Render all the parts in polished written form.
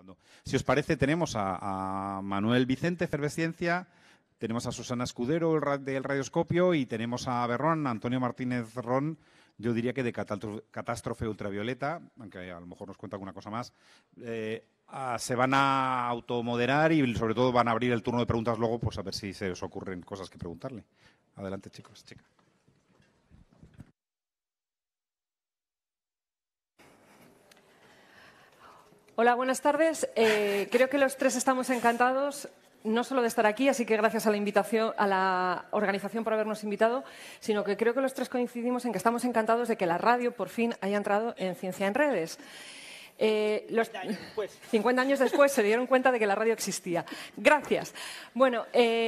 Si os parece, tenemos a Manuel Vicente, Efervesciencia, tenemos a Susana Escudero del Radioscopio y tenemos a Berrón, Antonio Martínez Ron, yo diría que de Catástrofe Ultravioleta, aunque a lo mejor nos cuenta alguna cosa más. Se van a automoderar y sobre todo van a abrir el turno de preguntas luego, pues a ver si se os ocurren cosas que preguntarle. Adelante, chicos, chicas. Hola, buenas tardes. Creo que los tres estamos encantados, no solo de estar aquí, así que gracias a la invitación, a la organización por habernos invitado, sino que creo que los tres coincidimos en que estamos encantados de que la radio por fin haya entrado en Ciencia en Redes. 50 años después se dieron cuenta de que la radio existía. Gracias. Bueno,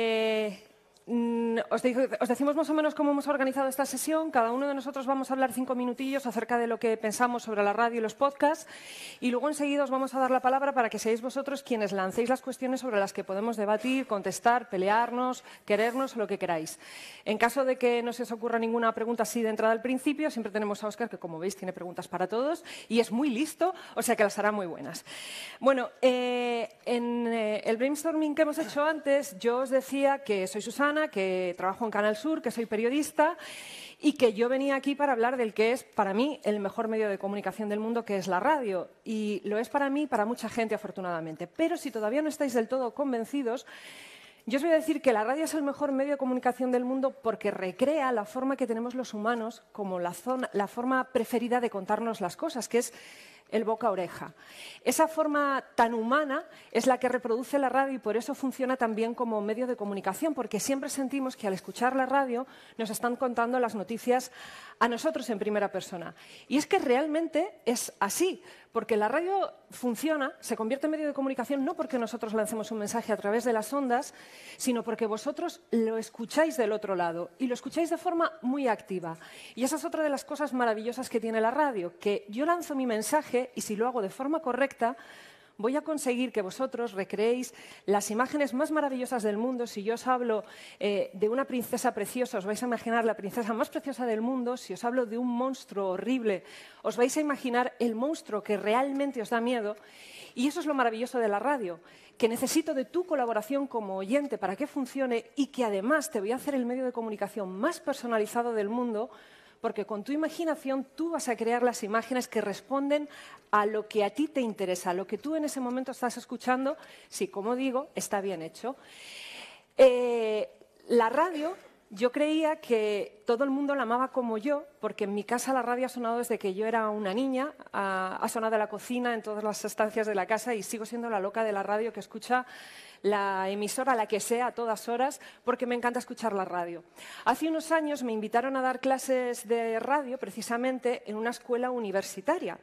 os decimos más o menos cómo hemos organizado esta sesión. Cada uno de nosotros vamos a hablar 5 minutillos acerca de lo que pensamos sobre la radio y los podcasts y luego enseguida os vamos a dar la palabra para que seáis vosotros quienes lancéis las cuestiones sobre las que podemos debatir, contestar, pelearnos, querernos, lo que queráis. En caso de que no se os ocurra ninguna pregunta así de entrada al principio, siempre tenemos a Óscar, que como veis tiene preguntas para todos y es muy listo, o sea que las hará muy buenas. Bueno, en el brainstorming que hemos hecho antes, yo os decía que soy Susana, que trabajo en Canal Sur, que soy periodista y que yo venía aquí para hablar del que es, para mí, el mejor medio de comunicación del mundo, que es la radio. Y lo es para mí y para mucha gente, afortunadamente. Pero si todavía no estáis del todo convencidos, yo os voy a decir que la radio es el mejor medio de comunicación del mundo porque recrea la forma que tenemos los humanos como la forma preferida de contarnos las cosas, que es el boca a oreja. Esa forma tan humana es la que reproduce la radio y por eso funciona también como medio de comunicación, porque siempre sentimos que al escuchar la radio nos están contando las noticias a nosotros en primera persona. Y es que realmente es así, porque la radio funciona, se convierte en medio de comunicación no porque nosotros lancemos un mensaje a través de las ondas, sino porque vosotros lo escucháis del otro lado y lo escucháis de forma muy activa. Y esa es otra de las cosas maravillosas que tiene la radio, que yo lanzo mi mensaje y si lo hago de forma correcta, voy a conseguir que vosotros recreéis las imágenes más maravillosas del mundo. Si yo os hablo de una princesa preciosa, os vais a imaginar la princesa más preciosa del mundo. Si os hablo de un monstruo horrible, os vais a imaginar el monstruo que realmente os da miedo. Y eso es lo maravilloso de la radio, que necesito de tu colaboración como oyente para que funcione y que además te voy a hacer el medio de comunicación más personalizado del mundo, porque con tu imaginación tú vas a crear las imágenes que responden a lo que a ti te interesa, a lo que tú en ese momento estás escuchando, si, como digo, está bien hecho. La radio, yo creía que todo el mundo la amaba como yo, porque en mi casa la radio ha sonado desde que yo era una niña, ha sonado en la cocina, en todas las estancias de la casa y sigo siendo la loca de la radio que escucha la emisora, la que sea, a todas horas, porque me encanta escuchar la radio. Hace unos años me invitaron a dar clases de radio, precisamente, en una escuela universitaria.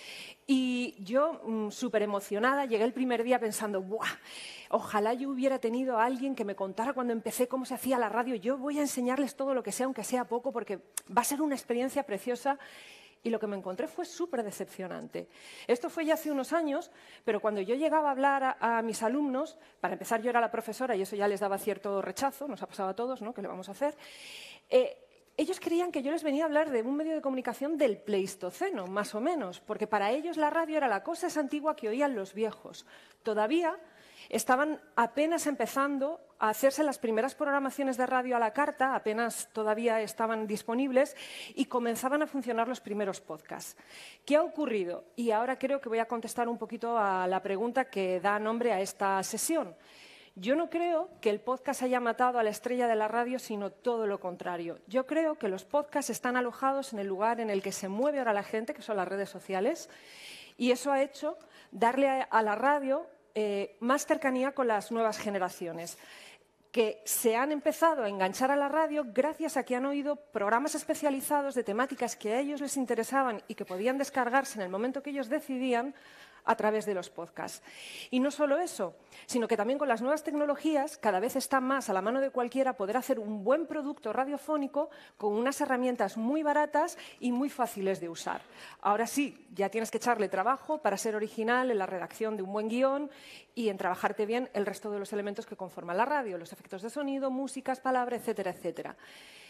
Y yo, súper emocionada, llegué el primer día pensando, ¡buah! Ojalá yo hubiera tenido a alguien que me contara cuando empecé cómo se hacía la radio. Yo voy a enseñarles todo lo que sea, aunque sea poco, porque va a ser una experiencia preciosa. Y lo que me encontré fue súper decepcionante. Esto fue ya hace unos años, pero cuando yo llegaba a hablar a mis alumnos, para empezar yo era la profesora y eso ya les daba cierto rechazo, nos ha pasado a todos, ¿no? ¿Qué le vamos a hacer? Ellos creían que yo les venía a hablar de un medio de comunicación del Pleistoceno, más o menos, porque para ellos la radio era la cosa esa antigua que oían los viejos. Todavía estaban apenas empezando a hacerse las primeras programaciones de radio a la carta, apenas todavía estaban disponibles y comenzaban a funcionar los primeros podcasts. ¿Qué ha ocurrido? Y ahora creo que voy a contestar un poquito a la pregunta que da nombre a esta sesión. Yo no creo que el podcast haya matado a la estrella de la radio, sino todo lo contrario. Yo creo que los podcasts están alojados en el lugar en el que se mueve ahora la gente, que son las redes sociales, y eso ha hecho darle a la radio más cercanía con las nuevas generaciones, que se han empezado a enganchar a la radio gracias a que han oído programas especializados de temáticas que a ellos les interesaban y que podían descargarse en el momento que ellos decidían a través de los podcasts. Y no solo eso, sino que también con las nuevas tecnologías cada vez está más a la mano de cualquiera poder hacer un buen producto radiofónico con unas herramientas muy baratas y muy fáciles de usar. Ahora sí, ya tienes que echarle trabajo para ser original en la redacción de un buen guión y en trabajarte bien el resto de los elementos que conforman la radio, los efectos de sonido, músicas, palabras, etcétera, etcétera.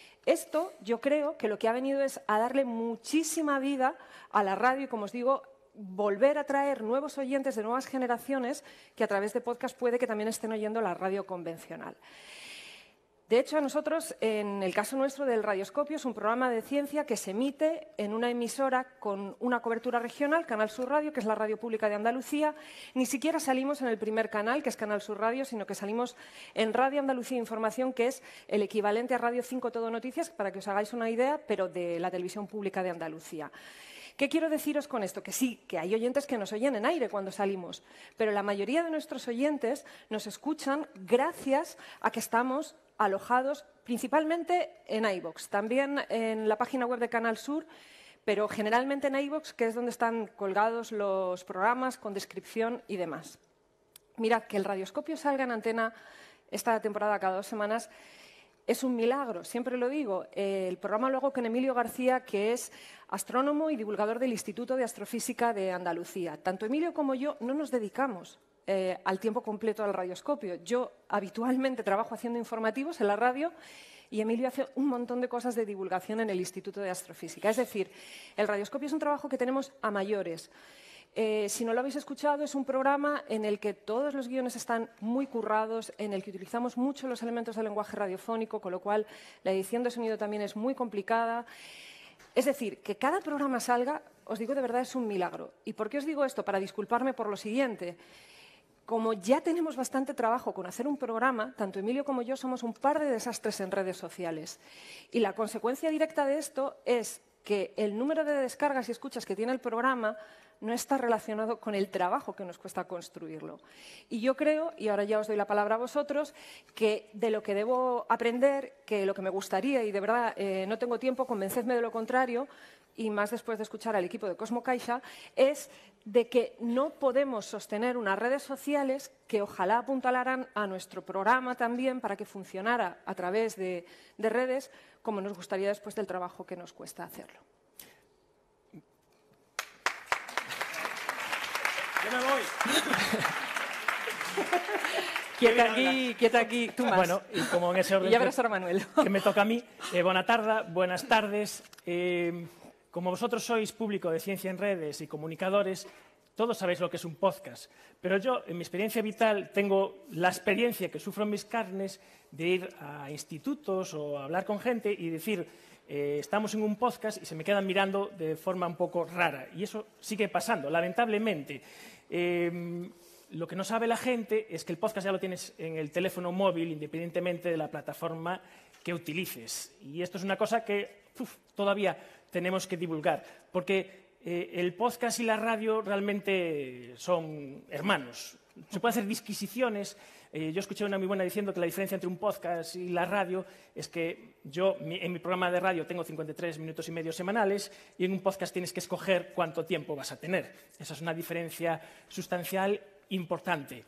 Esto yo creo que lo que ha venido es a darle muchísima vida a la radio y, como os digo, volver a traer nuevos oyentes de nuevas generaciones que a través de podcast puede que también estén oyendo la radio convencional. De hecho, a nosotros, en el caso nuestro del Radioscopio, es un programa de ciencia que se emite en una emisora con una cobertura regional, Canal Sur Radio, que es la radio pública de Andalucía. Ni siquiera salimos en el primer canal, que es Canal Sur Radio, sino que salimos en Radio Andalucía Información, que es el equivalente a Radio 5 Todo Noticias, para que os hagáis una idea, pero de la televisión pública de Andalucía. ¿Qué quiero deciros con esto? Que sí, que hay oyentes que nos oyen en aire cuando salimos, pero la mayoría de nuestros oyentes nos escuchan gracias a que estamos alojados principalmente en iVoox, también en la página web de Canal Sur, pero generalmente en iVoox, que es donde están colgados los programas con descripción y demás. Mirad, que el Radioscopio salga en antena esta temporada cada 2 semanas es un milagro, siempre lo digo. El programa lo hago con Emilio García, que es astrónomo y divulgador del Instituto de Astrofísica de Andalucía. Tanto Emilio como yo no nos dedicamos al tiempo completo al Radioscopio. Yo habitualmente trabajo haciendo informativos en la radio y Emilio hace un montón de cosas de divulgación en el Instituto de Astrofísica. Es decir, el Radioscopio es un trabajo que tenemos a mayores. Si no lo habéis escuchado, es un programa en el que todos los guiones están muy currados, en el que utilizamos mucho los elementos del lenguaje radiofónico, con lo cual la edición de sonido también es muy complicada. Es decir, que cada programa salga, os digo de verdad, es un milagro. ¿Y por qué os digo esto? Para disculparme por lo siguiente. Como ya tenemos bastante trabajo con hacer un programa, tanto Emilio como yo somos un par de desastres en redes sociales. Y la consecuencia directa de esto es que el número de descargas y escuchas que tiene el programa no está relacionado con el trabajo que nos cuesta construirlo. Y yo creo, y ahora ya os doy la palabra a vosotros, que de lo que debo aprender, que lo que me gustaría, y de verdad no tengo tiempo, convencedme de lo contrario, y más después de escuchar al equipo de Cosmo Caixa, es de que no podemos sostener unas redes sociales que ojalá apuntalaran a nuestro programa también para que funcionara a través de redes como nos gustaría después del trabajo que nos cuesta hacerlo. Yo me voy. Quieta aquí, tú más. Bueno, y como en ese orden y ya verás ahora Manuel. que me toca a mí, buenas tardes. Como vosotros sois público de Ciencia en Redes y comunicadores, todos sabéis lo que es un podcast. Pero yo, en mi experiencia vital, tengo la experiencia que sufro en mis carnes de ir a institutos o a hablar con gente y decir, estamos en un podcast y se me quedan mirando de forma un poco rara. Y eso sigue pasando, lamentablemente. Lo que no sabe la gente es que el podcast ya lo tienes en el teléfono móvil, independientemente de la plataforma que utilices. Y esto es una cosa que todavía tenemos que divulgar, porque el podcast y la radio realmente son hermanos. Se pueden hacer disquisiciones. Yo escuché una muy buena diciendo que la diferencia entre un podcast y la radio es que yo en mi programa de radio tengo 53 minutos y medio semanales y en un podcast tienes que escoger cuánto tiempo vas a tener. Esa es una diferencia sustancial importante.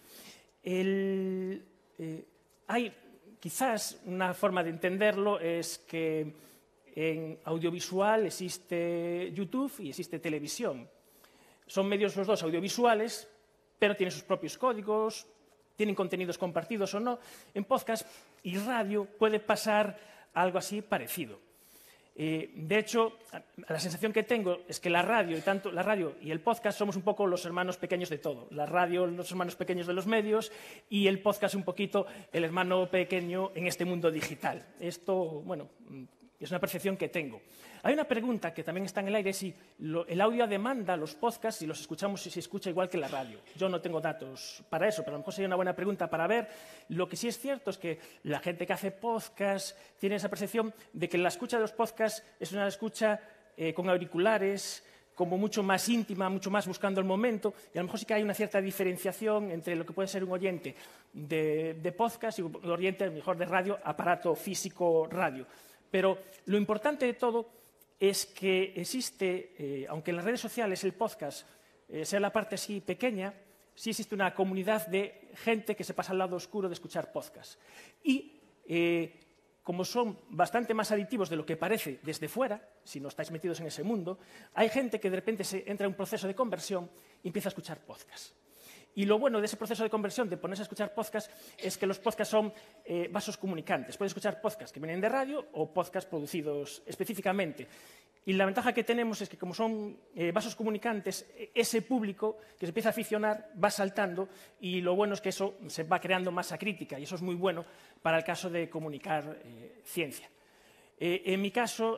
Hay quizás una forma de entenderlo es que en audiovisual existe YouTube y existe televisión. Son medios los dos audiovisuales, pero tienen sus propios códigos, tienen contenidos compartidos o no. En podcast y radio puede pasar algo así parecido. De hecho, la sensación que tengo es que la radio y el podcast somos un poco los hermanos pequeños de todo. La radio, los hermanos pequeños de los medios, y el podcast un poquito el hermano pequeño en este mundo digital. Esto, bueno, es una percepción que tengo. Hay una pregunta que también está en el aire, si el audio a demanda, los podcasts, si los escuchamos, si se escucha igual que la radio. Yo no tengo datos para eso, pero a lo mejor sería una buena pregunta para ver. Lo que sí es cierto es que la gente que hace podcasts tiene esa percepción de que la escucha de los podcasts es una escucha con auriculares, como mucho más íntima, mucho más buscando el momento, y a lo mejor sí que hay una cierta diferenciación entre lo que puede ser un oyente de podcast y un oyente, mejor, de radio, aparato físico radio. Pero lo importante de todo es que existe, aunque en las redes sociales el podcast sea la parte así pequeña, sí existe una comunidad de gente que se pasa al lado oscuro de escuchar podcast. Y como son bastante más adictivos de lo que parece desde fuera, si no estáis metidos en ese mundo, hay gente que de repente se entra en un proceso de conversión y empieza a escuchar podcast. Y lo bueno de ese proceso de conversión, de ponerse a escuchar podcast, es que los podcasts son vasos comunicantes. Puedes escuchar podcasts que vienen de radio o podcasts producidos específicamente. Y la ventaja que tenemos es que, como son vasos comunicantes, ese público que se empieza a aficionar va saltando, y lo bueno es que eso se va creando masa crítica, y eso es muy bueno para el caso de comunicar ciencia. En mi caso,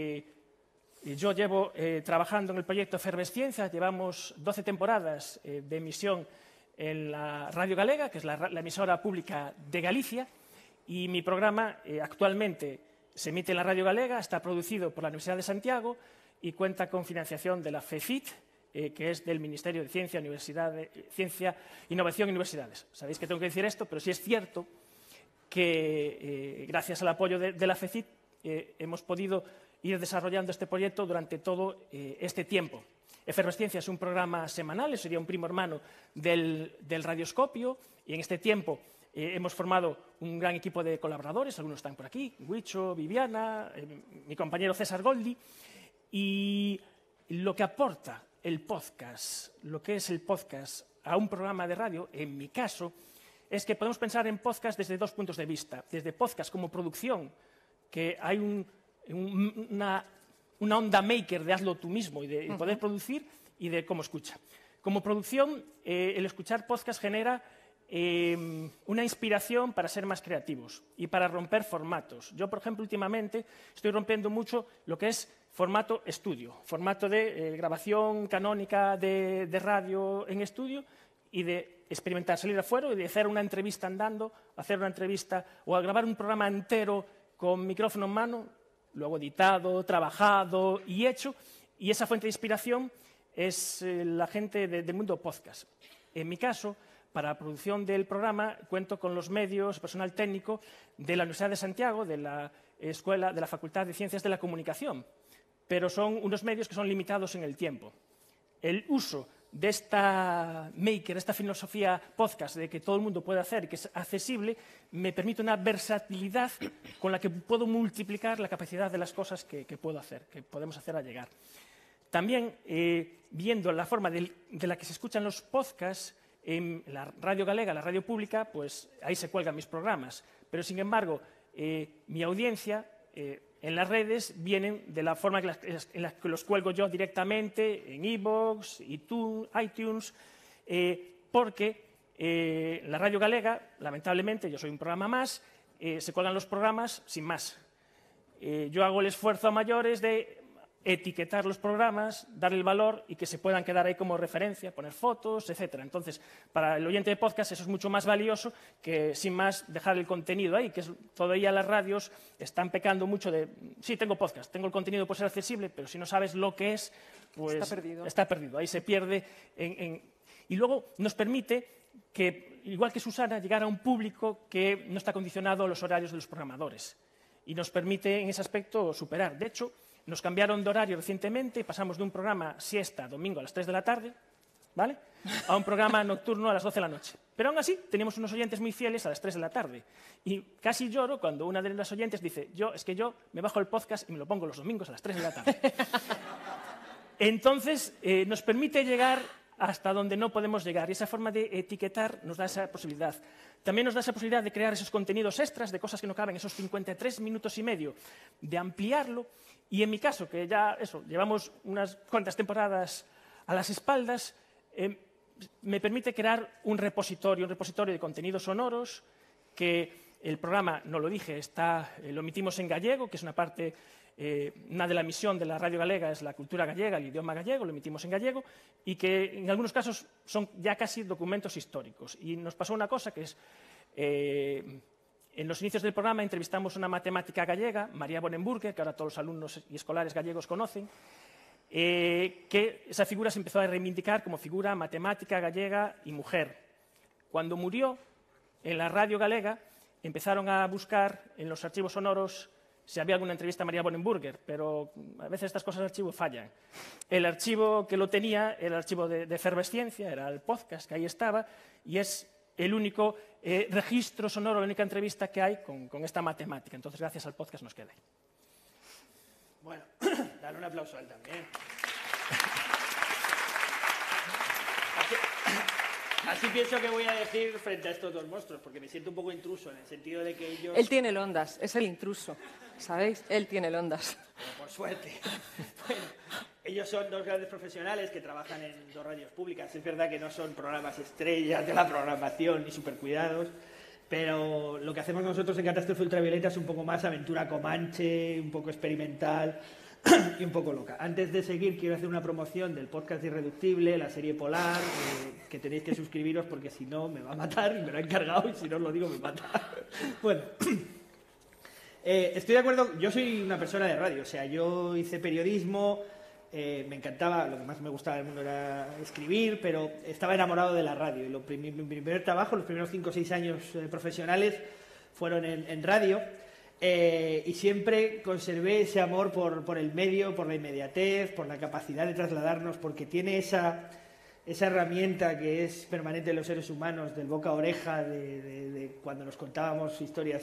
yo llevo trabajando en el proyecto Efervesciencia, llevamos 12 temporadas de emisión en la Radio Galega, que es la emisora pública de Galicia, y mi programa actualmente se emite en la Radio Galega, está producido por la Universidad de Santiago y cuenta con financiación de la FECIT, que es del Ministerio de Ciencia, Innovación y Universidades. Sabéis que tengo que decir esto, pero sí es cierto que gracias al apoyo de la FECIT hemos podido ir desarrollando este proyecto durante todo este tiempo. Efervesciencia es un programa semanal, sería un primo hermano del Radioscopio, y en este tiempo hemos formado un gran equipo de colaboradores, algunos están por aquí, Huicho, Viviana, mi compañero César Goldi, y lo que aporta el podcast, lo que es el podcast a un programa de radio, en mi caso, es que podemos pensar en podcast desde dos puntos de vista. Desde podcast como producción, que hay una onda maker de hazlo tú mismo y de poder producir, y de cómo escucha. Como producción, el escuchar podcast genera una inspiración para ser más creativos y para romper formatos. Yo, por ejemplo, últimamente estoy rompiendo mucho lo que es formato estudio, formato de grabación canónica de radio en estudio, y de experimentar, salir afuera y de hacer una entrevista andando, hacer una entrevista o grabar un programa entero con micrófono en mano, luego editado, trabajado y hecho, y esa fuente de inspiración es la gente del mundo podcast. En mi caso, para la producción del programa cuento con los medios, personal técnico de la Universidad de Santiago, de la Escuela, de la Facultad de Ciencias de la Comunicación, pero son unos medios que son limitados en el tiempo. El uso de esta maker, esta filosofía podcast de que todo el mundo puede hacer y que es accesible, me permite una versatilidad con la que puedo multiplicar la capacidad de las cosas que puedo hacer, que podemos hacer a llegar. También, viendo la forma de la que se escuchan los podcasts, en la Radio Galega, la radio pública, pues ahí se cuelgan mis programas. Pero, sin embargo, mi audiencia en las redes vienen de la forma en la que los cuelgo yo directamente, en iVoox, iTunes, porque la Radio Galega, lamentablemente, yo soy un programa más, se cuelgan los programas sin más. Yo hago el esfuerzo a mayores de etiquetar los programas, darle el valor y que se puedan quedar ahí como referencia, poner fotos, etc. Entonces, para el oyente de podcast eso es mucho más valioso que, sin más, dejar el contenido ahí, que todavía las radios están pecando mucho de, sí, tengo podcast, tengo el contenido por ser accesible, pero si no sabes lo que es, pues está perdido. Ahí se pierde. Y luego nos permite que, igual que Susana, llegar a un público que no está condicionado a los horarios de los programadores. Y nos permite, en ese aspecto, superar. De hecho, nos cambiaron de horario recientemente, pasamos de un programa siesta domingo a las 3 de la tarde, ¿vale?, a un programa nocturno a las 12 de la noche. Pero aún así, teníamos unos oyentes muy fieles a las 3 de la tarde. Y casi lloro cuando una de las oyentes dice, yo me bajo el podcast y me lo pongo los domingos a las 3 de la tarde. Entonces, nos permite llegar hasta donde no podemos llegar. Y esa forma de etiquetar nos da esa posibilidad. También nos da esa posibilidad de crear esos contenidos extras, de cosas que no caben, esos 53 minutos y medio, de ampliarlo. Y en mi caso, que ya llevamos unas cuantas temporadas a las espaldas, me permite crear un repositorio de contenidos sonoros, que el programa, no lo dije, lo emitimos en gallego, que es una parte, una de la misión de la Radio Galega es la cultura gallega, el idioma gallego, lo emitimos en gallego, y que en algunos casos son ya casi documentos históricos. Y nos pasó una cosa que es, en los inicios del programa entrevistamos a una matemática gallega, María Bonenburger, que ahora todos los alumnos y escolares gallegos conocen, que esa figura se empezó a reivindicar como figura matemática gallega y mujer. Cuando murió, en la Radio Galega empezaron a buscar en los archivos sonoros si había alguna entrevista a María Bonenburger, pero a veces estas cosas de archivo fallan. El archivo que lo tenía era el archivo de Efervesciencia, era el podcast que ahí estaba, y es el único registro sonoro, la única entrevista que hay con esta matemática. Entonces, gracias al podcast nos queda ahí. Bueno, dale un aplauso a él también. Así pienso que voy a decir frente a estos dos monstruos, porque me siento un poco intruso, en el sentido de que ellos... Él tiene el Ondas, es el intruso, ¿sabéis? Él tiene el Ondas. por suerte. Bueno, ellos son dos grandes profesionales que trabajan en dos radios públicas. Es verdad que no son programas estrellas de la programación ni supercuidados, pero lo que hacemos nosotros en Catástrofe Ultravioleta es un poco más aventura comanche, un poco experimental y un poco loca. Antes de seguir, quiero hacer una promoción del podcast Irreductible, la serie Polar, que tenéis que suscribiros porque si no me va a matar y me lo ha encargado y si no os lo digo me mata. Bueno, estoy de acuerdo, yo soy una persona de radio, o sea, yo hice periodismo, me encantaba, lo que más me gustaba del mundo era escribir, pero estaba enamorado de la radio y mi primer trabajo, los primeros 5 o 6 años profesionales fueron en radio. Y siempre conservé ese amor por el medio, por la inmediatez, por la capacidad de trasladarnos, porque tiene esa herramienta que es permanente en los seres humanos, del boca a oreja, de cuando nos contábamos historias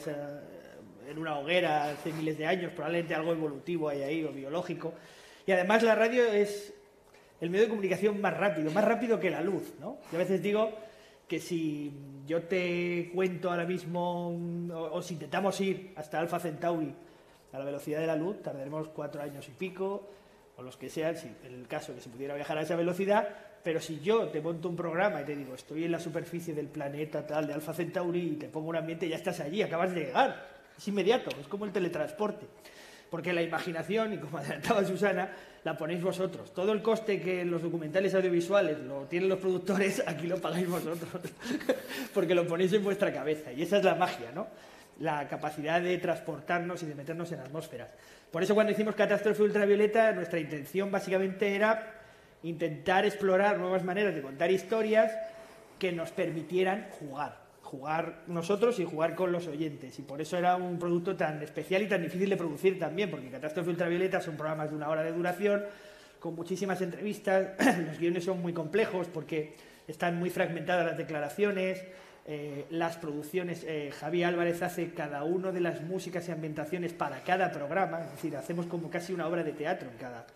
en una hoguera hace miles de años, probablemente algo evolutivo hay ahí o biológico. Y además la radio es el medio de comunicación más rápido que la luz, ¿no? Yo a veces digo que si yo te cuento ahora mismo, o si intentamos ir hasta Alfa Centauri a la velocidad de la luz, tardaremos 4 años y pico, o los que sean, si en el caso que se pudiera viajar a esa velocidad, pero si yo te monto un programa y te digo, estoy en la superficie del planeta tal, de Alfa Centauri, y te pongo un ambiente, ya estás allí, acabas de llegar, es inmediato, es como el teletransporte. Porque la imaginación, y como adelantaba Susana, la ponéis vosotros. Todo el coste que en los documentales audiovisuales lo tienen los productores, aquí lo pagáis vosotros, porque lo ponéis en vuestra cabeza. Y esa es la magia, ¿no? La capacidad de transportarnos y de meternos en atmósferas. Por eso cuando hicimos Catástrofe Ultravioleta, nuestra intención básicamente era intentar explorar nuevas maneras de contar historias que nos permitieran jugar nosotros y jugar con los oyentes, y por eso era un producto tan especial y tan difícil de producir también, porque Catástrofe Ultravioleta son programas de 1 hora de duración, con muchísimas entrevistas, los guiones son muy complejos porque están muy fragmentadas las declaraciones, las producciones, Javi Álvarez hace cada una de las músicas y ambientaciones para cada programa, es decir, hacemos como casi una obra de teatro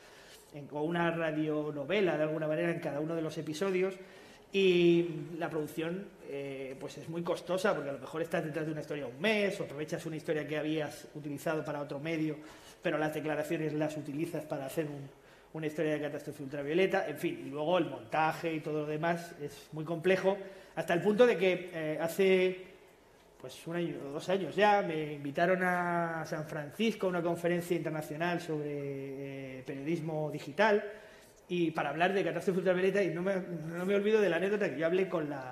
o una radionovela de alguna manera en cada uno de los episodios. Y la producción pues es muy costosa, porque a lo mejor estás detrás de una historia un mes, o aprovechas una historia que habías utilizado para otro medio, pero las declaraciones las utilizas para hacer una historia de Catástrofe Ultravioleta, en fin, y luego el montaje y todo lo demás es muy complejo, hasta el punto de que hace pues 1 año o 2 años ya me invitaron a San Francisco a una conferencia internacional sobre periodismo digital, y para hablar de Catástrofe Ultravioleta, y no me olvido de la anécdota que yo hablé con la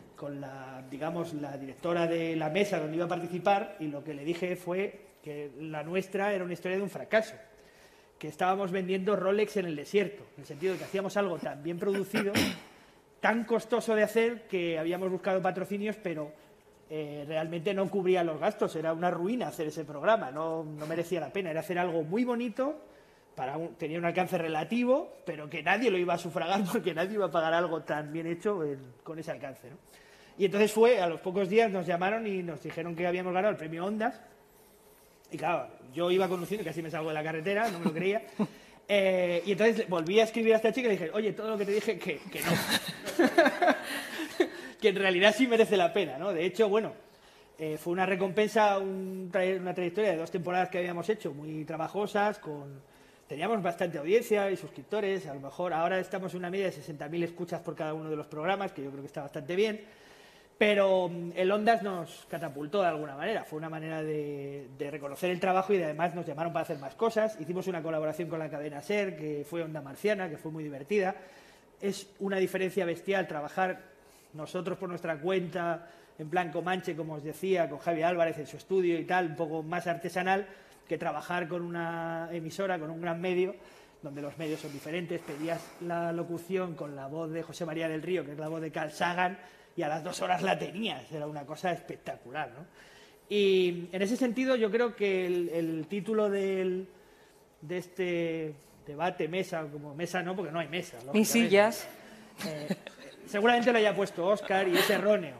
digamos, la directora de la mesa donde iba a participar, y lo que le dije fue que la nuestra era una historia de un fracaso, que estábamos vendiendo Rolex en el desierto, en el sentido de que hacíamos algo tan bien producido, tan costoso de hacer, que habíamos buscado patrocinios, pero realmente no cubría los gastos, era una ruina hacer ese programa, no merecía la pena, era hacer algo muy bonito, tenía un alcance relativo, pero que nadie lo iba a sufragar porque nadie iba a pagar algo tan bien hecho con ese alcance, ¿no? Y entonces a los pocos días nos llamaron y nos dijeron que habíamos ganado el premio Ondas. Y claro, yo iba conduciendo, casi me salgo de la carretera, no me lo creía. Y entonces volví a escribir a esta chica y le dije, oye, todo lo que te dije, que no. Que en realidad sí merece la pena, ¿no? De hecho, bueno, fue una recompensa, una trayectoria de 2 temporadas que habíamos hecho, muy trabajosas, teníamos bastante audiencia y suscriptores, a lo mejor ahora estamos en una media de 60.000 escuchas por cada uno de los programas, que yo creo que está bastante bien, pero el Ondas nos catapultó de alguna manera, fue una manera de reconocer el trabajo, y además nos llamaron para hacer más cosas, hicimos una colaboración con la cadena SER, que fue Onda Marciana, que fue muy divertida. Es una diferencia bestial trabajar nosotros por nuestra cuenta, en plan Comanche, como os decía, con Javi Álvarez en su estudio y tal, un poco más artesanal, que trabajar con una emisora, con un gran medio, donde los medios son diferentes. Pedías la locución con la voz de José María del Río, que es la voz de Carl Sagan, y a las 2 horas la tenías, era una cosa espectacular, ¿no? Y en ese sentido yo creo que el título de este debate, mesa, como mesa no, porque no hay mesa. Ni sillas. Seguramente lo haya puesto Óscar y es erróneo.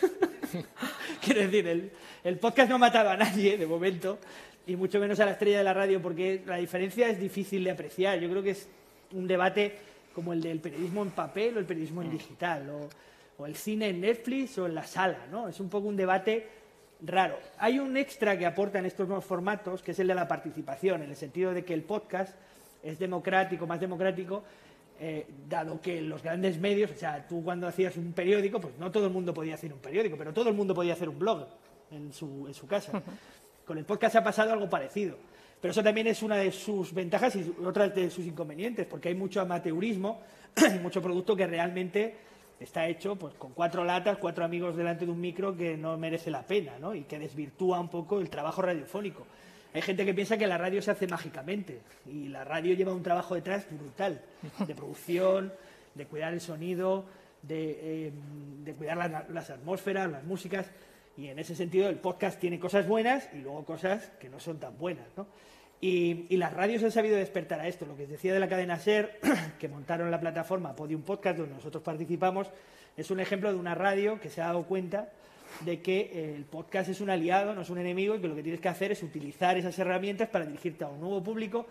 Quiero decir, el podcast no ha matado a nadie, de momento, y mucho menos a la estrella de la radio, porque la diferencia es difícil de apreciar. Yo creo que es un debate como el del periodismo en papel o el periodismo en digital, o el cine en Netflix o en la sala, ¿no? Es un poco un debate raro. Hay un extra que aportan estos nuevos formatos, que es el de la participación, en el sentido de que el podcast es democrático, más democrático, dado que los grandes medios, o sea, tú cuando hacías un periódico, pues no todo el mundo podía hacer un periódico, pero todo el mundo podía hacer un blog en su casa. Con el podcast ha pasado algo parecido. Pero eso también es una de sus ventajas y otra de sus inconvenientes, porque hay mucho amateurismo y mucho producto que realmente está hecho pues con 4 latas, 4 amigos delante de un micro que no merece la pena, ¿no? Y que desvirtúa un poco el trabajo radiofónico. Hay gente que piensa que la radio se hace mágicamente y la radio lleva un trabajo detrás brutal, de producción, de cuidar el sonido, de cuidar las atmósferas, las músicas, y en ese sentido el podcast tiene cosas buenas y luego cosas que no son tan buenas, ¿no? Y las radios han sabido despertar a esto. Lo que decía de la cadena SER, que montaron la plataforma Podium Podcast, donde nosotros participamos, es un ejemplo de una radio que se ha dado cuenta de que el podcast es un aliado, no es un enemigo, y que lo que tienes que hacer es utilizar esas herramientas para dirigirte a un nuevo público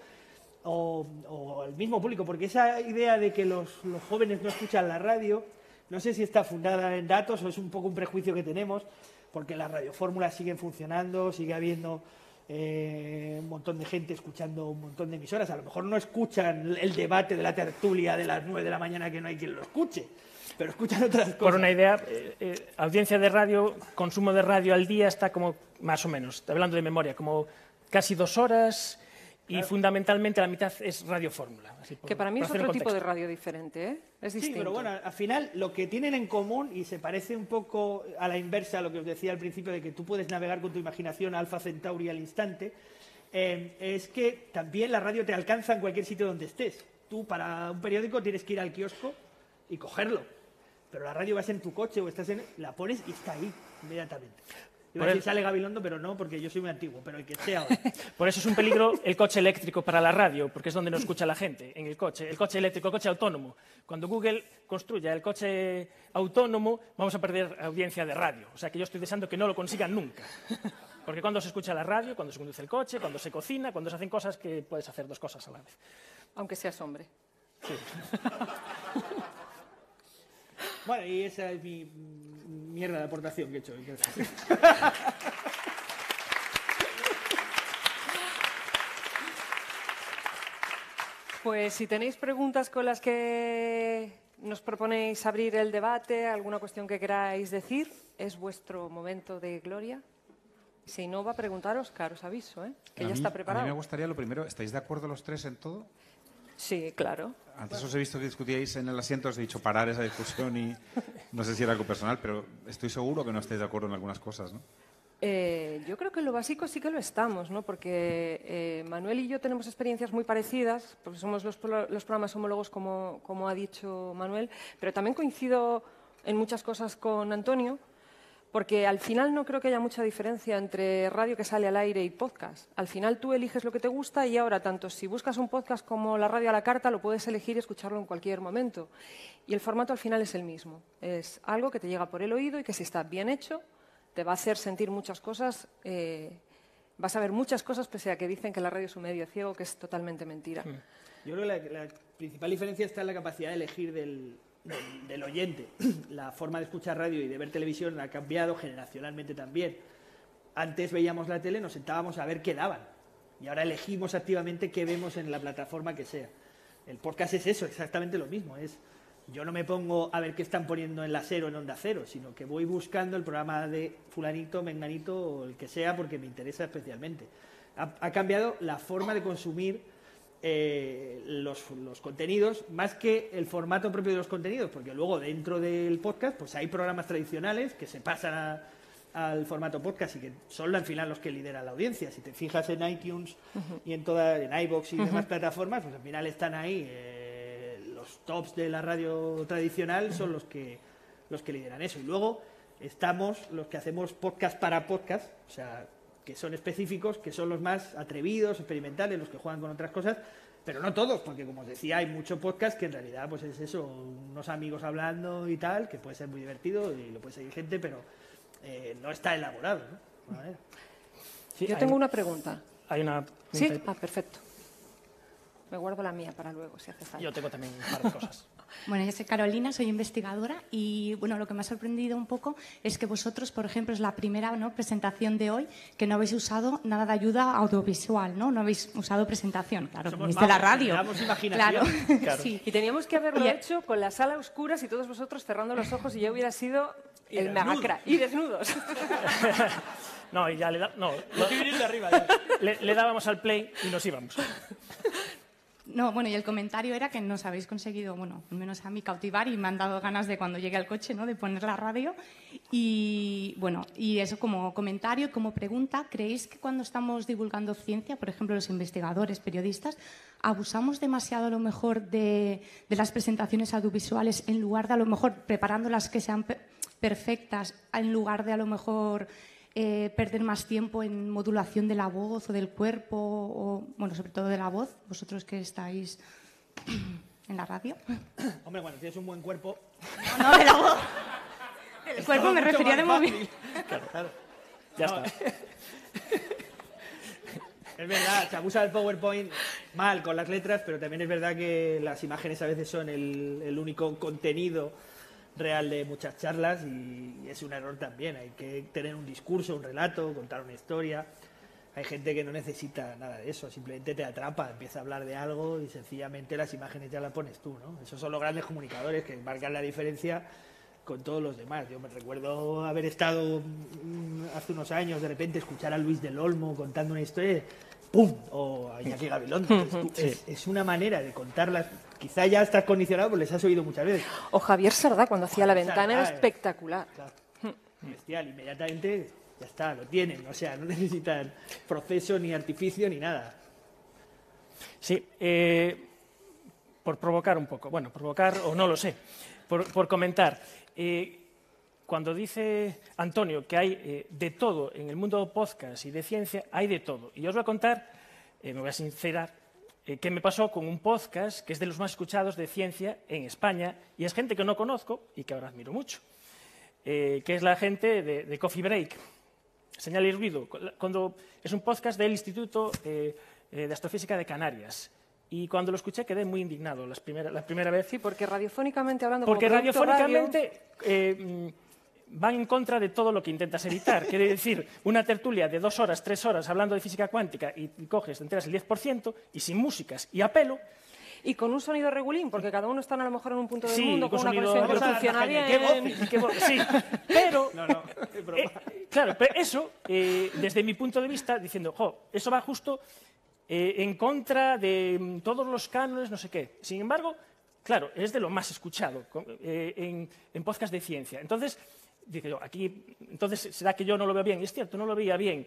o al mismo público, porque esa idea de que los jóvenes no escuchan la radio, no sé si está fundada en datos o es un poco un prejuicio que tenemos, porque las radiofórmulas siguen funcionando, sigue habiendo un montón de gente escuchando un montón de emisoras. A lo mejor no escuchan el debate de la tertulia de las 9 de la mañana, que no hay quien lo escuche, pero escuchan otras cosas. Por una idea, audiencia de radio, consumo de radio al día está como, más o menos, hablando de memoria, como casi 2 horas y claro, fundamentalmente la mitad es radiofórmula. Que para mí es otro tipo de radio diferente, ¿eh? Es distinto. Sí, pero bueno, al final lo que tienen en común, y se parece un poco a la inversa a lo que os decía al principio, de que tú puedes navegar con tu imaginación a Alpha Centauri al instante, es que también la radio te alcanza en cualquier sitio donde estés. Tú para un periódico tienes que ir al kiosco y cogerlo, pero la radio vas en tu coche o la pones y está ahí inmediatamente. Iba a decir sale Gabilondo, pero no, porque yo soy muy antiguo, pero el que sea ahora. Por eso es un peligro el coche eléctrico para la radio, porque es donde no escucha la gente, en el coche eléctrico, el coche autónomo. Cuando Google construya el coche autónomo, vamos a perder audiencia de radio. O sea que yo estoy deseando que no lo consigan nunca. Porque cuando se escucha la radio, cuando se conduce el coche, cuando se cocina, cuando se hacen cosas que puedes hacer 2 cosas a la vez. Aunque seas hombre. Sí. Bueno, y esa es mi mierda de aportación que he hecho. Pues si tenéis preguntas con las que nos proponéis abrir el debate, alguna cuestión que queráis decir, es vuestro momento de gloria. Si no, va a preguntaros, claro, os aviso, que ya está preparado. A mí me gustaría, lo primero, ¿estáis de acuerdo los 3 en todo? Sí, claro. Antes os he visto que discutíais en el asiento, os he dicho parar esa discusión y no sé si era algo personal, pero estoy seguro que no estáis de acuerdo en algunas cosas, ¿no? Yo creo que en lo básico sí que lo estamos, ¿no? Porque Manuel y yo tenemos experiencias muy parecidas, porque somos los programas homólogos, como ha dicho Manuel, pero también coincido en muchas cosas con Antonio, porque al final no creo que haya mucha diferencia entre radio que sale al aire y podcast. Al final tú eliges lo que te gusta y ahora tanto si buscas un podcast como la radio a la carta lo puedes elegir y escucharlo en cualquier momento. Y el formato al final es el mismo. Es algo que te llega por el oído y que si está bien hecho te va a hacer sentir muchas cosas, vas a ver muchas cosas pese a que dicen que la radio es un medio ciego, que es totalmente mentira. Yo creo que la principal diferencia está en la capacidad de elegir del oyente. La forma de escuchar radio y de ver televisión ha cambiado generacionalmente también. Antes veíamos la tele, nos sentábamos a ver qué daban y ahora elegimos activamente qué vemos en la plataforma que sea. El podcast es eso, exactamente lo mismo. Yo no me pongo a ver qué están poniendo en la SER o en Onda Cero, sino que voy buscando el programa de fulanito, menganito o el que sea porque me interesa especialmente. Ha cambiado la forma de consumir los contenidos, más que el formato propio de los contenidos, porque luego dentro del podcast pues hay programas tradicionales que se pasan al formato podcast y que son al final los que lideran la audiencia. Si te fijas en iTunes y en iVoox y demás plataformas, pues al final están ahí los tops de la radio tradicional son los que lideran eso. Y luego estamos los que hacemos podcast para podcast, o sea, que son específicos, que son los más atrevidos, experimentales, los que juegan con otras cosas, pero no todos, porque como os decía, hay mucho podcast que en realidad pues es eso, unos amigos hablando y tal, que puede ser muy divertido y lo puede seguir gente, pero no está elaborado, ¿no? Sí, yo tengo una pregunta. Hay una... ¿Sí? Perfecto. Me guardo la mía para luego, si hace falta. Yo tengo también un par de cosas. Bueno, yo soy Carolina, soy investigadora y bueno, lo que me ha sorprendido un poco es que vosotros, por ejemplo, es la primera, ¿no?, presentación de hoy que no habéis usado nada de ayuda audiovisual, ¿no? No habéis usado presentación, claro, venís de la radio. Damos imaginación. Claro. Sí. Y teníamos que haberlo hecho con la sala a oscuras y todos vosotros cerrando los ojos y ya hubiera sido el mega crack. Y desnudos. No, y ya le dábamos al play y nos íbamos. No, bueno, y el comentario era que nos habéis conseguido, bueno, al menos a mí, cautivar y me han dado ganas de cuando llegue al coche, ¿no?, de poner la radio. Y bueno, y eso como comentario, como pregunta, ¿creéis que cuando estamos divulgando ciencia, por ejemplo, los investigadores, periodistas, abusamos demasiado a lo mejor de las presentaciones audiovisuales en lugar de a lo mejor preparándolas que sean perfectas, en lugar de a lo mejor perder más tiempo en modulación de la voz o del cuerpo, o bueno, sobre todo de la voz, vosotros que estáis en la radio? Hombre, cuando tienes un buen cuerpo... No, de la voz. El cuerpo me refería de móvil. Claro. Ya está. Es verdad, se abusa del PowerPoint mal con las letras, pero también es verdad que las imágenes a veces son el único contenido real de muchas charlas y es un error también. Hay que tener un discurso, un relato, contar una historia. Hay gente que no necesita nada de eso, simplemente te atrapa, empieza a hablar de algo y sencillamente las imágenes ya las pones tú, ¿no? Esos son los grandes comunicadores que marcan la diferencia con todos los demás. Yo me recuerdo haber estado hace unos años, de repente escuchar a Luis del Olmo contando una historia, ¡pum!, o a Iñaki Gabilondo. Es una manera de contarlas. Quizá ya estás condicionado porque les has oído muchas veces. O Javier Sardá, cuando hacía La Ventana, Sardá, era espectacular. Claro. Bestial, inmediatamente ya está, lo tienen. O sea, no necesitan proceso, ni artificio, ni nada. Sí, por provocar un poco. Bueno, provocar o no lo sé. Por comentar. Cuando dice Antonio que hay de todo en el mundo podcast y de ciencia, hay de todo. Y yo os voy a contar, me voy a sincerar, qué me pasó con un podcast que es de los más escuchados de ciencia en España y es gente que no conozco y que ahora admiro mucho, que es la gente de Coffee Break, Señal y Ruido, cuando es un podcast del Instituto de Astrofísica de Canarias. Y cuando lo escuché quedé muy indignado la primera vez. Sí, porque radiofónicamente hablando... Porque como producto radiofónicamente van en contra de todo lo que intentas evitar. Quiere decir, una tertulia de 2 horas, 3 horas hablando de física cuántica y coges, te enteras el 10% y sin músicas y a pelo. Y con un sonido regulín, porque cada uno está a lo mejor en un punto del Sí, mundo, con con una sonido- conexión que Vamos a funciona bien. Sí, pero... No, es broma. Claro, pero eso, desde mi punto de vista, diciendo, eso va justo en contra de todos los cánones, no sé qué. Sin embargo, claro, es de lo más escuchado en podcast de ciencia. Entonces, dije yo, aquí, entonces, ¿será que yo no lo veo bien? Y es cierto, no lo veía bien.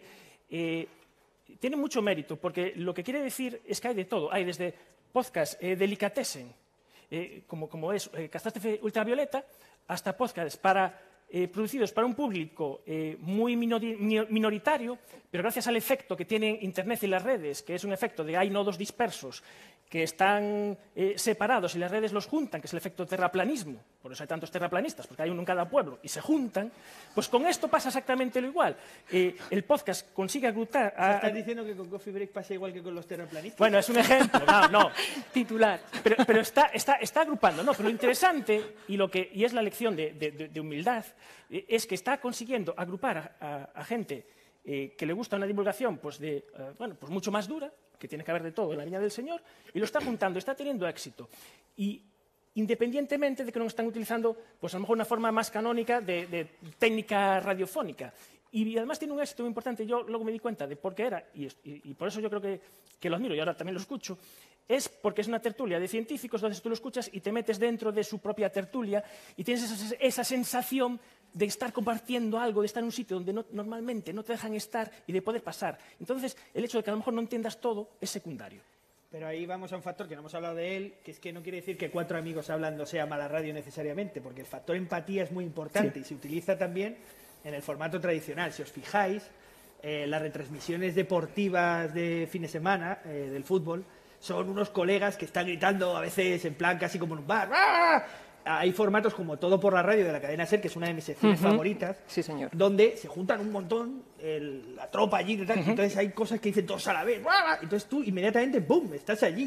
Tiene mucho mérito, porque lo que quiere decir es que hay de todo. Hay desde podcast delicatessen, como es Catástrofe Ultravioleta, hasta podcasts producidos para un público muy minoritario, pero gracias al efecto que tienen Internet y las redes, que es un efecto de hay nodos dispersos que están separados y las redes los juntan, que es el efecto terraplanismo, por eso hay tantos terraplanistas, porque hay uno en cada pueblo y se juntan, pues con esto pasa exactamente lo igual. El podcast consigue agrupar... ¿Estás diciendo que con Coffee Break pasa igual que con los terraplanistas? Bueno, es un ejemplo, no. Titular. Pero está agrupando, ¿no? Pero lo interesante, y es la lección de humildad, es que está consiguiendo agrupar a gente que le gusta una divulgación pues mucho más dura, que tiene que haber de todo en la viña del Señor, y lo está juntando, está teniendo éxito. Y independientemente de que no están utilizando, pues a lo mejor una forma más canónica de técnica radiofónica. Y además tiene un éxito muy importante. Yo luego me di cuenta de por qué era, y por eso yo creo que lo admiro, y ahora también lo escucho, es porque es una tertulia de científicos, donde tú lo escuchas y te metes dentro de su propia tertulia y tienes esa sensación de estar compartiendo algo, de estar en un sitio donde normalmente no te dejan estar y de poder pasar. Entonces, el hecho de que a lo mejor no entiendas todo es secundario. Pero ahí vamos a un factor que no hemos hablado de él, que es que no quiere decir que 4 amigos hablando sea mala radio necesariamente, porque el factor empatía es muy importante y se utiliza también en el formato tradicional. Si os fijáis, las retransmisiones deportivas de fin de semana del fútbol son unos colegas que están gritando a veces en plan casi como en un bar. ¡Ah! Hay formatos como Todo por la Radio de la cadena SER, que es una de mis secciones favoritas, Sí, señor. donde se juntan un montón, la tropa allí, y tal, entonces hay cosas que dicen todos a la vez, ¡ah! Entonces tú inmediatamente, ¡bum!, estás allí.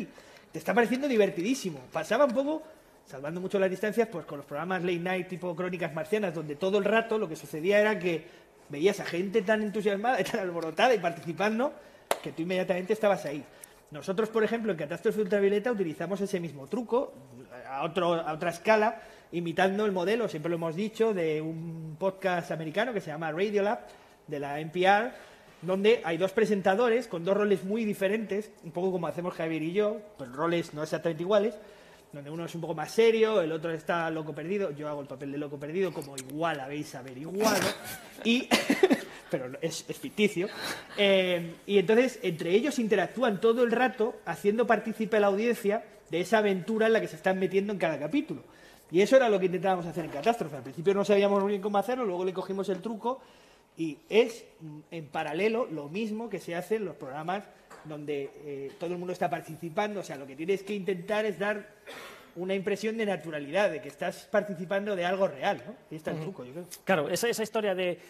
te está pareciendo divertidísimo. Pasaba un poco, salvando mucho las distancias, pues con los programas late night tipo Crónicas Marcianas, donde todo el rato lo que sucedía era que veías a gente tan entusiasmada y tan alborotada y participando que tú inmediatamente estabas ahí. Nosotros, por ejemplo, en Catástrofe Ultravioleta utilizamos ese mismo truco a otra escala, imitando el modelo, siempre lo hemos dicho, de un podcast americano que se llama Radiolab, de la NPR, donde hay dos presentadores con dos roles muy diferentes, un poco como hacemos Javier y yo, pues roles no exactamente iguales, donde uno es un poco más serio, el otro está loco perdido, yo hago el papel de loco perdido, como igual habéis averiguado, pero es ficticio. Y entonces, entre ellos interactúan todo el rato, haciendo partícipe a la audiencia de esa aventura en la que se están metiendo en cada capítulo. Y eso era lo que intentábamos hacer en Catástrofe. Al principio no sabíamos muy bien cómo hacerlo, luego le cogimos el truco, y es, en paralelo, lo mismo que se hace en los programas donde todo el mundo está participando. O sea, lo que tienes que intentar es dar una impresión de naturalidad, de que estás participando de algo real, ¿no? Y está el truco, yo creo. Claro, esa historia de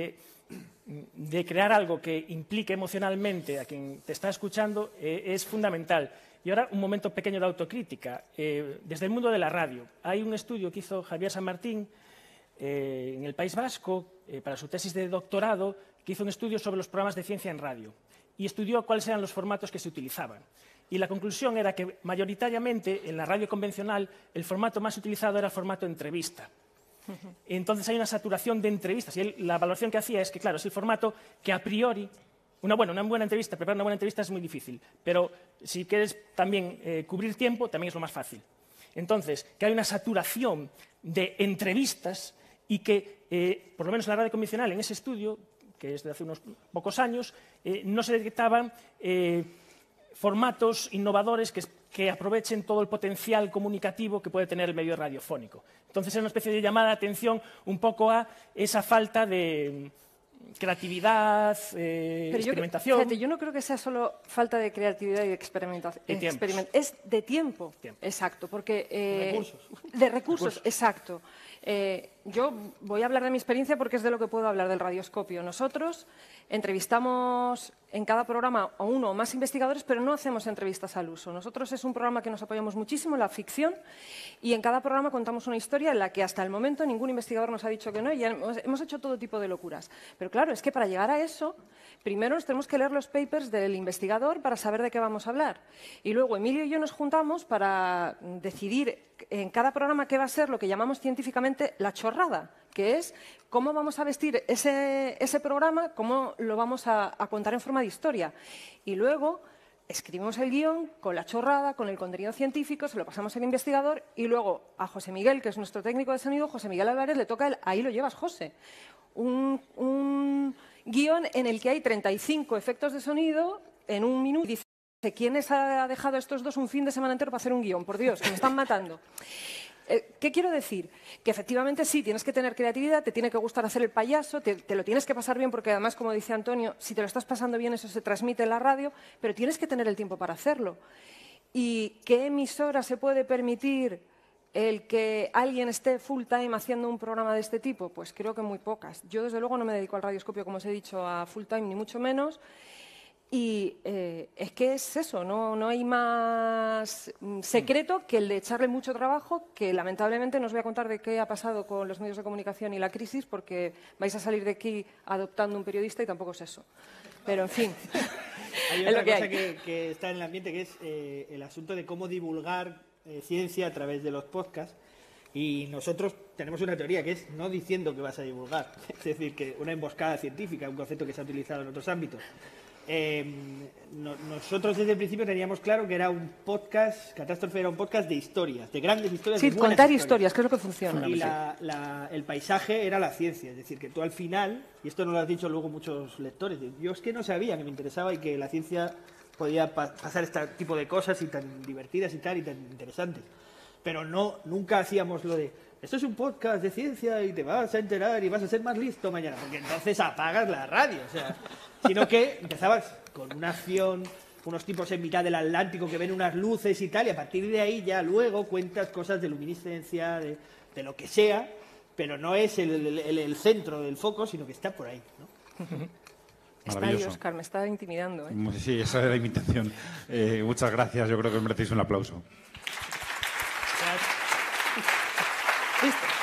crear algo que implique emocionalmente a quien te está escuchando es fundamental. Y ahora un momento pequeño de autocrítica. Desde el mundo de la radio, hay un estudio que hizo Javier San Martín en el País Vasco para su tesis de doctorado, que hizo un estudio sobre los programas de ciencia en radio y estudió cuáles eran los formatos que se utilizaban. Y la conclusión era que mayoritariamente en la radio convencional el formato más utilizado era el formato entrevista. Entonces hay una saturación de entrevistas y la valoración que hacía es que, claro, es el formato que a priori, una buena entrevista, preparar una buena entrevista es muy difícil, pero si quieres también cubrir tiempo, también es lo más fácil. Entonces, que hay una saturación de entrevistas y que, por lo menos en la radio convencional, en ese estudio, que es de hace unos pocos años, no se detectaban formatos innovadores que aprovechen todo el potencial comunicativo que puede tener el medio radiofónico. Entonces, es una especie de llamada de atención un poco a esa falta de creatividad, experimentación. Fíjate, yo no creo que sea solo falta de creatividad y de experimentación. Es de tiempo. Exacto, porque... De recursos, exacto. Yo voy a hablar de mi experiencia porque es de lo que puedo hablar del Radioscopio. Nosotros entrevistamos en cada programa a uno o más investigadores, pero no hacemos entrevistas al uso. Nosotros es un programa que nos apoyamos muchísimo en la ficción y en cada programa contamos una historia en la que hasta el momento ningún investigador nos ha dicho que no y hemos hecho todo tipo de locuras. Pero claro, es que para llegar a eso, primero nos tenemos que leer los papers del investigador para saber de qué vamos a hablar. Y luego Emilio y yo nos juntamos para decidir en cada programa qué va a ser lo que llamamos científicamente la chorrada, que es cómo vamos a vestir ese programa, cómo lo vamos a contar en forma de historia. Y luego escribimos el guión con la chorrada, con el contenido científico, se lo pasamos al investigador y luego a José Miguel, que es nuestro técnico de sonido, José Miguel Álvarez, le toca ahí lo llevas, José. Un guión en el que hay 35 efectos de sonido en un minuto. Y dice, ¿quién ha dejado a estos dos un fin de semana entero para hacer un guión? Por Dios, que me están matando. ¿Qué quiero decir? Que efectivamente sí, tienes que tener creatividad, te tiene que gustar hacer el payaso, te lo tienes que pasar bien porque además, como dice Antonio, si te lo estás pasando bien eso se transmite en la radio, pero tienes que tener el tiempo para hacerlo. ¿Y qué emisora se puede permitir el que alguien esté full time haciendo un programa de este tipo? Pues creo que muy pocas. Yo desde luego no me dedico al Radioscopio, como os he dicho, a full time ni mucho menos. Y es que es eso, no hay más secreto que el de echarle mucho trabajo, que lamentablemente no os voy a contar de qué ha pasado con los medios de comunicación y la crisis, porque vais a salir de aquí adoptando un periodista y tampoco es eso. Pero, en fin, hay otra cosa que está en el ambiente, que es el asunto de cómo divulgar ciencia a través de los podcasts. Y nosotros tenemos una teoría que es no diciendo que vas a divulgar. Es decir, que una emboscada científica, un concepto que se ha utilizado en otros ámbitos. Nosotros desde el principio teníamos claro que era un podcast, Catástrofe era un podcast de historias, de grandes historias. Sí, de buenas contar historias, que es lo que funciona. Y el paisaje era la ciencia, es decir, que tú al final, y esto nos lo han dicho luego muchos lectores, yo es que no sabía que me interesaba y que la ciencia podía pasar este tipo de cosas y tan divertidas y tan interesantes. Pero nunca hacíamos lo de, esto es un podcast de ciencia y te vas a enterar y vas a ser más listo mañana, porque entonces apagas la radio, o sea, sino que empezabas con una acción, unos tipos en mitad del Atlántico que ven unas luces y tal, y a partir de ahí ya luego cuentas cosas de luminiscencia, de lo que sea, pero no es el centro del foco, sino que está por ahí, ¿no? Está ahí, Maravilloso. Óscar, me está intimidando. Sí, esa era mi intención. Muchas gracias, yo creo que os merecéis un aplauso. Listo.